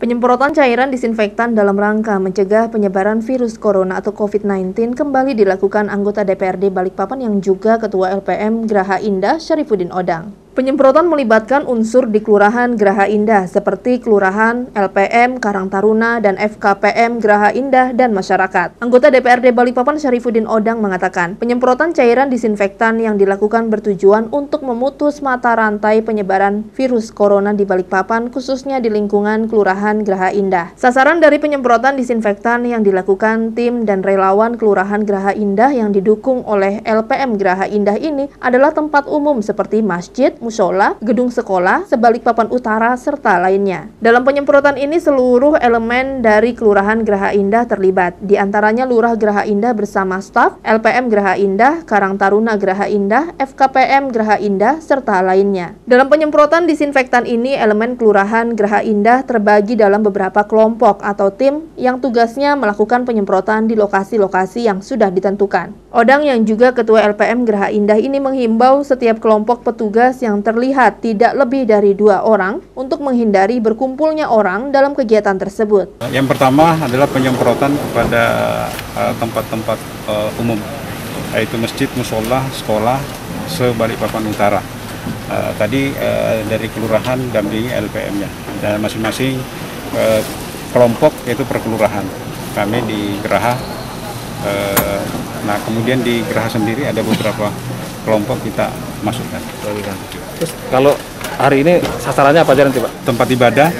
Penyemprotan cairan disinfektan dalam rangka mencegah penyebaran virus corona atau COVID-19 kembali dilakukan anggota DPRD Balikpapan yang juga Ketua LPM Geraha Indah Syarifuddin Odang. Penyemprotan melibatkan unsur di Kelurahan Geraha Indah seperti Kelurahan, LPM, Karang Taruna, dan FKPM Geraha Indah dan masyarakat. Anggota DPRD Balikpapan Syarifuddin Odang mengatakan, penyemprotan cairan disinfektan yang dilakukan bertujuan untuk memutus mata rantai penyebaran virus corona di Balikpapan khususnya di lingkungan Kelurahan Geraha Indah. Sasaran dari penyemprotan disinfektan yang dilakukan tim dan relawan Kelurahan Geraha Indah yang didukung oleh LPM Geraha Indah ini adalah tempat umum seperti masjid, musola, gedung sekolah, Sebalikpapan Utara, serta lainnya. Dalam penyemprotan ini seluruh elemen dari Kelurahan Geraha Indah terlibat, di antaranya Lurah Geraha Indah bersama staf, LPM Geraha Indah, Karang Taruna Geraha Indah, FKPM Geraha Indah, serta lainnya. Dalam penyemprotan disinfektan ini, elemen Kelurahan Geraha Indah terbagi dalam beberapa kelompok atau tim yang tugasnya melakukan penyemprotan di lokasi-lokasi yang sudah ditentukan. Odang yang juga Ketua LPM Geraha Indah ini menghimbau setiap kelompok petugas yang terlihat tidak lebih dari 2 orang untuk menghindari berkumpulnya orang dalam kegiatan tersebut. Yang pertama adalah penyemprotan kepada tempat-tempat umum, yaitu masjid, musola, sekolah, Sebalikpapan Utara. Tadi dari kelurahan dampingi LPM-nya, dan masing-masing kelompok yaitu per kelurahan. Kami di Geraha, nah kemudian di Geraha sendiri ada beberapa kelompok kita masukkan. Terus kalau hari ini sasarannya apa aja nanti, Pak? Tempat ibadah,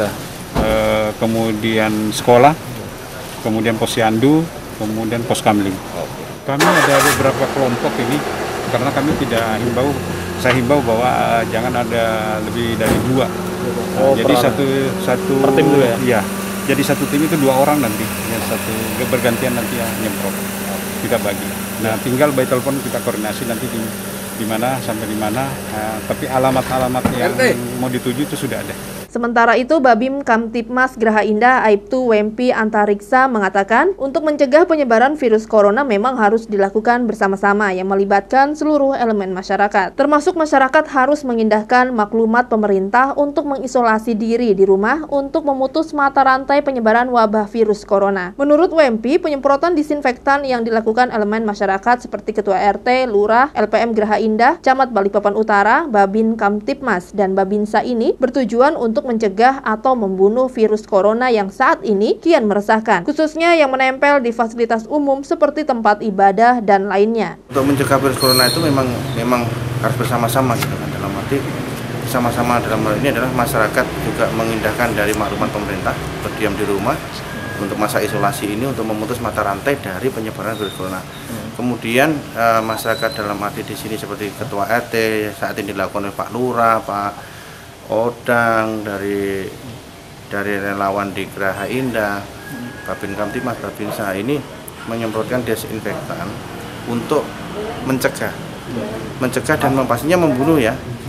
kemudian sekolah, kemudian posyandu, kemudian pos kamling. Kami ada beberapa kelompok ini karena kami tidak saya himbau bahwa jangan ada lebih dari 2. Jadi satu per tim dulu ya? Iya. Jadi satu tim itu 2 orang nanti, yang satu bergantian nanti yang nyemprot. Kita bagi. Nah, tinggal by telepon kita koordinasi nanti di mana sampai di mana, tapi alamat-alamat yang mau dituju itu sudah ada. Sementara itu, Babim Kamtipmas Geraha Indah Aibtu Wempi Antariksa mengatakan, untuk mencegah penyebaran virus corona memang harus dilakukan bersama-sama yang melibatkan seluruh elemen masyarakat. Termasuk masyarakat harus mengindahkan maklumat pemerintah untuk mengisolasi diri di rumah untuk memutus mata rantai penyebaran wabah virus corona. Menurut Wempi, penyemprotan disinfektan yang dilakukan elemen masyarakat seperti Ketua RT, Lurah, LPM Geraha Indah, Camat Balikpapan Utara, Babin Kamtipmas, dan Babinsa ini bertujuan untuk mencegah atau membunuh virus corona yang saat ini kian meresahkan, khususnya yang menempel di fasilitas umum seperti tempat ibadah dan lainnya. Untuk mencegah virus corona itu memang harus bersama-sama gitu kan, dalam arti bersama-sama dalam hal ini adalah masyarakat juga mengindahkan dari maklumat pemerintah berdiam di rumah untuk masa isolasi ini untuk memutus mata rantai dari penyebaran virus corona. Kemudian masyarakat dalam arti di sini seperti Ketua RT saat ini dilakukan oleh Pak Lurah, Pak Odang, dari relawan di Geraha Indah, Babin Kamtipmas, Babinsa ini menyemprotkan desinfektan untuk mencegah dan pastinya membunuh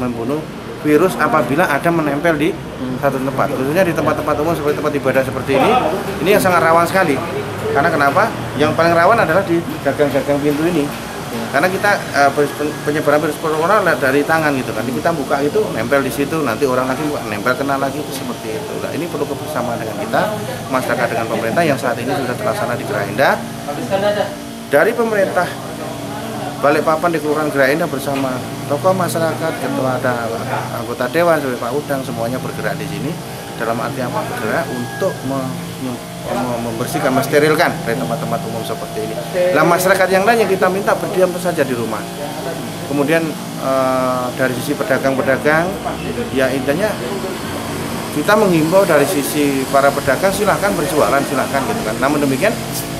virus apabila ada menempel di satu tempat, khususnya di tempat-tempat umum seperti tempat ibadah seperti ini yang sangat rawan sekali. Karena kenapa? Yang paling rawan adalah di gagang-gagang pintu ini. Karena kita penyebaran virus corona dari tangan gitu kan, kita buka itu nempel di situ, nanti orang lagi buka nempel kena lagi, itu seperti itu. Nah, ini perlu kebersamaan dengan kita, masyarakat dengan pemerintah yang saat ini sudah terlaksana di Geraha Indah. Dari pemerintah Balikpapan di Kelurahan Geraha Indah bersama tokoh masyarakat, ketua anggota dewan, seperti Pak Udang, semuanya bergerak di sini. Dalam arti apa? Bergerak untuk membersihkan, mensterilkan dari tempat-tempat umum seperti ini. Nah, masyarakat yang lain yang kita minta berdiam saja di rumah. Kemudian dari sisi pedagang-pedagang, ya intinya kita menghimbau dari sisi para pedagang silahkan berjualan, silahkan gitu kan. Namun demikian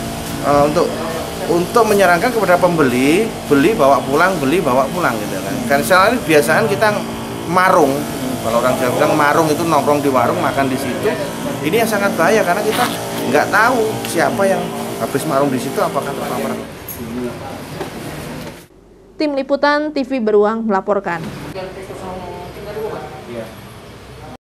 untuk menyarankan kepada pembeli, beli bawa pulang gitu kan. Kan selalu biasaan kita marung. Kalau orang Jawa bilang marung itu nongkrong di warung, makan di situ. Ini yang sangat bahaya karena kita nggak tahu siapa yang habis marung di situ, apakah terpapar. Tim Liputan TV Beruang melaporkan.